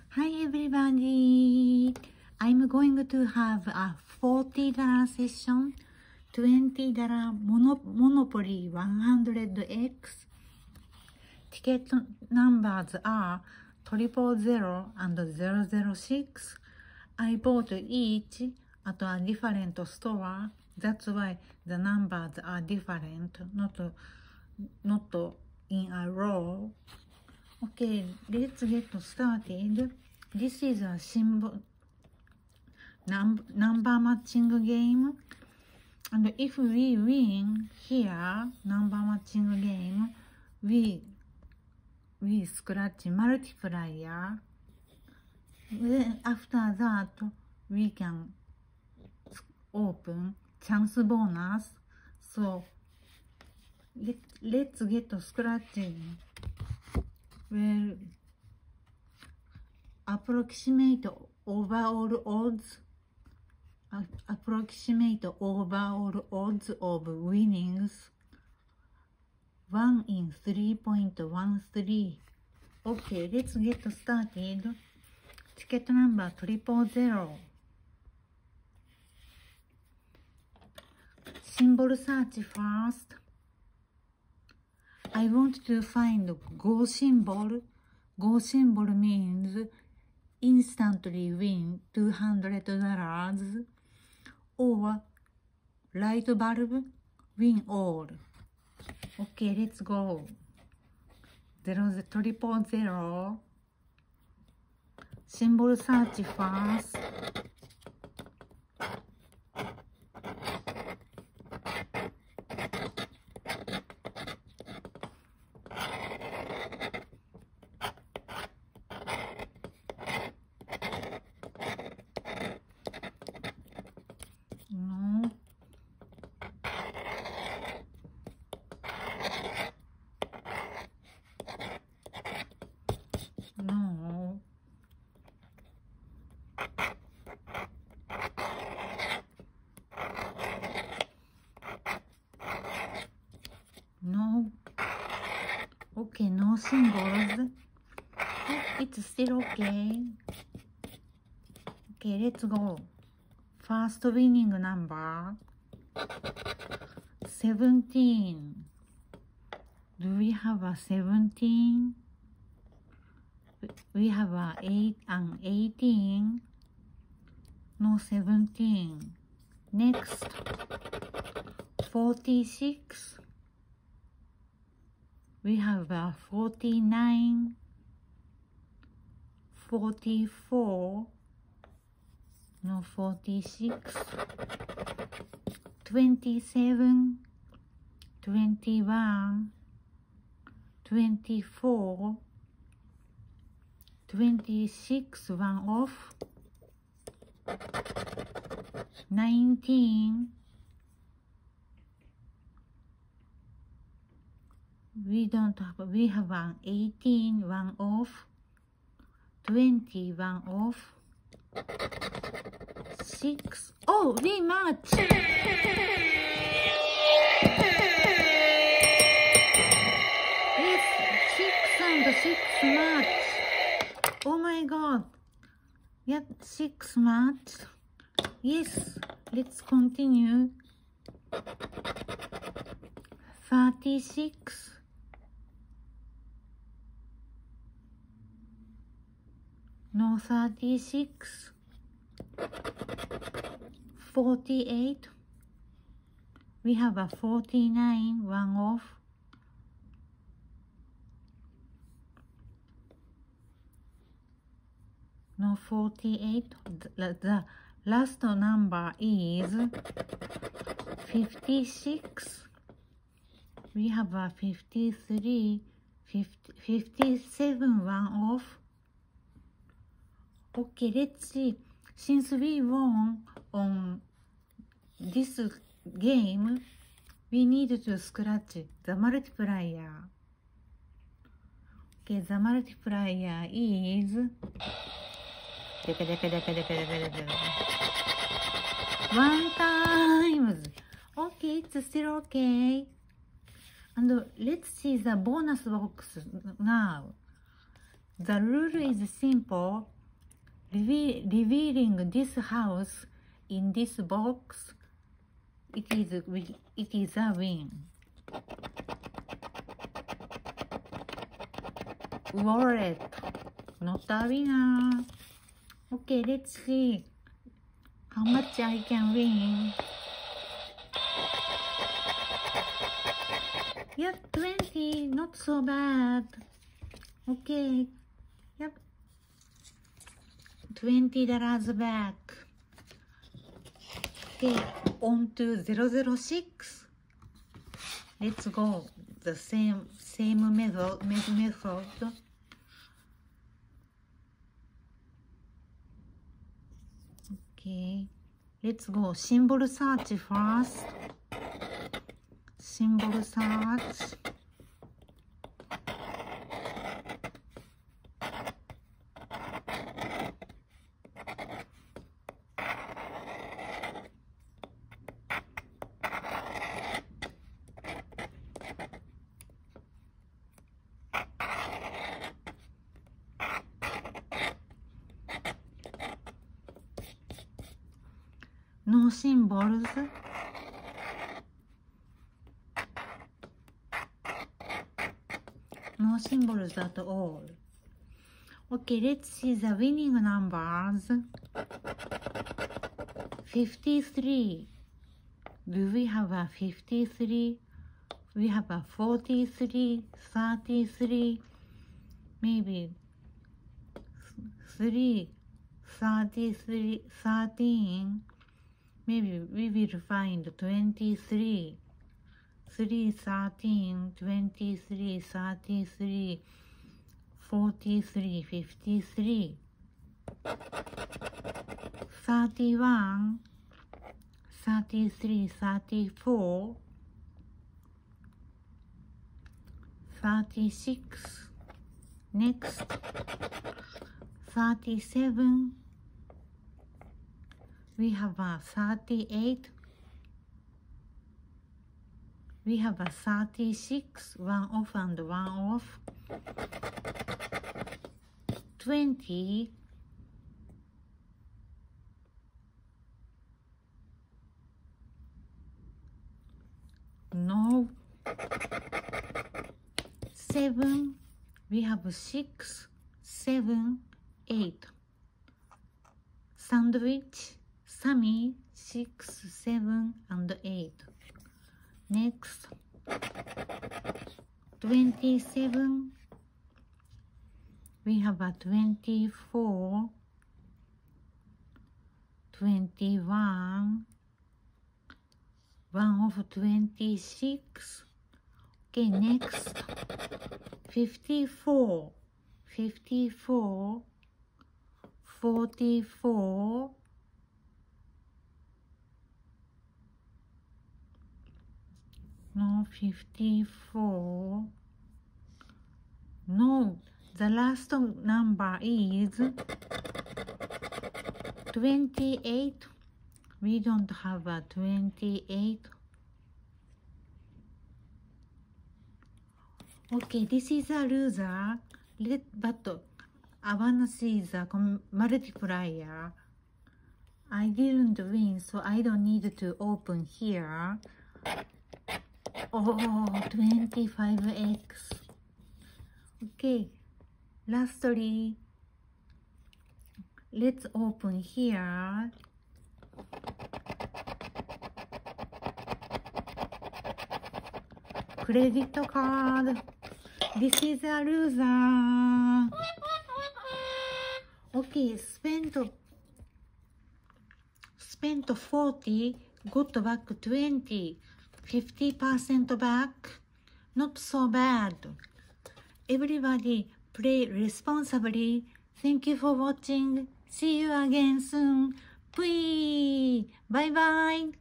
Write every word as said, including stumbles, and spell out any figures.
Hi everybody! I'm going to have a forty dollar session, twenty dollar mono Monopoly one hundred X. Ticket numbers are triple zero and zero zero six. I bought each at a different store. That's why the numbers are different, not, not in a row. Okay, let's get started. This is a symbol num number matching game, and if we win here number matching game, we we scratch multiplier. Then after that, we can open chance bonus. So let, let's get scratching. Well, approximate overall odds, approximate overall odds of winnings, one in three point one three. Okay, let's get started. Ticket number triple zero. Symbol search first. I want to find Go symbol. Go symbol means instantly win two hundred dollars, or light bulb, win all. Okay, let's go. Zero, triple zero. Symbol search first. No. No. No. Okay, no symbols. Oh, it's still okay. Okay, let's go. First winning number seventeen. Do we have a seventeen? We have a eight and eighteen. No seventeen. Next, forty-six. We have a forty-nine, forty-four. No forty-six, twenty-seven, twenty-one, twenty-four, twenty-six, one off, nineteen. We don't have, we have an eighteen, one off, twenty, one off, six. Oh, we match. Yes, six and six match. Oh my god. Yeah, six match. Yes, let's continue. thirty-six. No thirty-six. forty-eight. We have a forty-nine, one off. No forty-eight. The, the last number is fifty-six. We have a fifty-three, fifty, fifty-seven, one off. Okay, let's see. Since we won on this game, we need to scratch the multiplier. Okay, the multiplier is one times. Okay, it's still okay. And let's see the bonus box now. The rule is simple. Reveal, revealing this house in this box, it is, it is a win. Wallet, not a winner. Okay, let's see how much I can win. Yep, twenty, not so bad. Okay, yep, twenty dollars back. Okay, on to zero zero six. Let's go. The same same method method. Okay, let's go. Symbol search first. Symbol search. No symbols. No symbols at all. Okay, let's see the winning numbers. fifty-three. Do we have a fifty-three? We have a forty-three, thirty-three, maybe three, thirty-three, thirteen. Maybe we will find twenty-three, three, thirteen, twenty-three, thirty-three, forty-three, fifty-three, thirty-one, thirty-three, thirty-four, thirty-six, next, thirty-seven, we have a thirty-eight, we have a thirty-six, one off and one off, twenty, no, seven, we have six, seven, eight, sandwich, Sammy, six, seven, and eight. Next, twenty-seven, we have a twenty-four, twenty-one, one of twenty-six. Okay, next, fifty-four, fifty-four, forty-four, no, fifty-four, no, the last number is twenty-eight, we don't have a twenty-eight. Okay, this is a loser, Let, but I wanna see the multiplier. I didn't win, so I don't need to open here. Oh, twenty-five x. Okay, lastly, let's open here. Credit card. This is a loser. Okay, spent spent forty, got back twenty, fifty percent back. Not so bad. Everybody play responsibly. Thank you for watching. See you again soon. Bye bye.